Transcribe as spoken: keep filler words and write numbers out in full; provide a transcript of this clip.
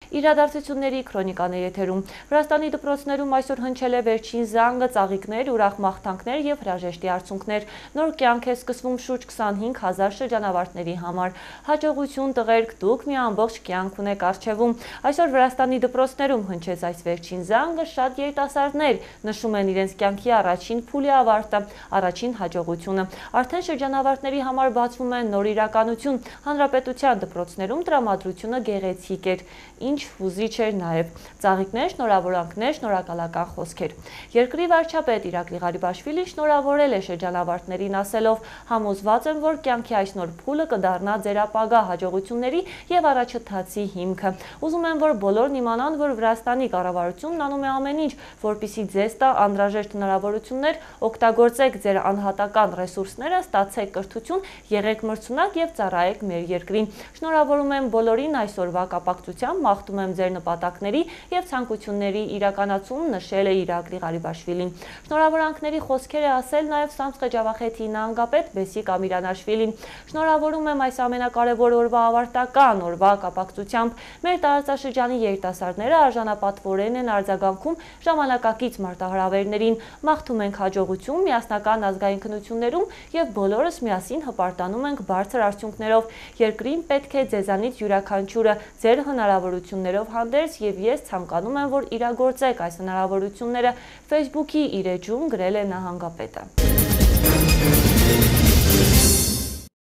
Իրադարձությունների քրոնիկան է եթերում։ Վրաստանի դպրոցներում այսօր հնչել է վերջին զանգը, ծաղիկներ, ուրախ մաղթանքներ և հրաժեշտի արդյունքներ։ Նոր կյանք է սկսվում շուրջ քսանհինգ հազար շրջանավարտների համար։ Հաջողություն տղերք, դուք մի ամբողջ կյանք ունեք առջևում։ Այսօր Վրաստանի դպրոցներում հնչեց այս վերջին զանգը, շատ երիտասարդներ նշում են իրենց կյանքի առաջին փուլի ավարտը, առաջին հաջողությունը։ Արդեն շրջանավարտների համար բացվում է նոր իրականություն։ Հանրապետության դպրոցներում տրամադրությունը գեղեցիկ էր, ինչ հուզիչ էր նաև։ Ծաղիկներ, շնորհավորանքներ, շնորհակալական խոսքեր։ Երկրի վարչապետ Իրակլի Ղարիբաշվիլին շնորհավորել է շրջանավարտներին ասելով. «Համոզված եմ, որ կյանքի այս նոր փուլը կդառնա ձեր ապագա հաջողությունների եւ առաջընթացի հիմքը։ Ուզում եմ, որ բոլորն իմանան, որ Վրաստանի կառավարությունն անում է ամեն ինչ, որպեսզի ձեզ տա անհրաժեշտ հնարավորություններ, օգտագործեք ձեր անհատական ռեսուրսները, ստացեք կրթություն, եղեք մրցունակ եւ ծառայեք մեր երկրին։ Շնորհավորում եմ բոլորին այսօրվա կապակցությամբ, մաղթում եմ ձեր նպատակների եւ ցանկությունների իրականացում», նշել է Իրակլի Ղարիբաշվիլին։ Շնորհավորանքների խոսքեր է ասել նաև Սամսխե Ջավախեթի նահանգապետ Բեսիկ Ամիրանաշվիլին։ «Շնորհավորում եմ այս ամենակարևոր օրվա ավարտական օրվա կապակցությամբ։ Մեր տարածաշրջանի երիտասարդները արժանապատվորեն են արձագանքում ժամանակակից մարտահրավերներին։ Մաղթում ենք հաջողություն միասնական ազգային քննություններում եւ բոլորս միասին հպարտանում ենք բարձր արդյունքներով։ Երկրին պետք է ձեզանից յուրաքանչյուրը ձեր հնարավորություններով հանդերձ եւ ես ցանկանում եմ, որ իրագործեք այս հնարավորությունները», Facebook-ի իր էջում գրել է նահանգապետը։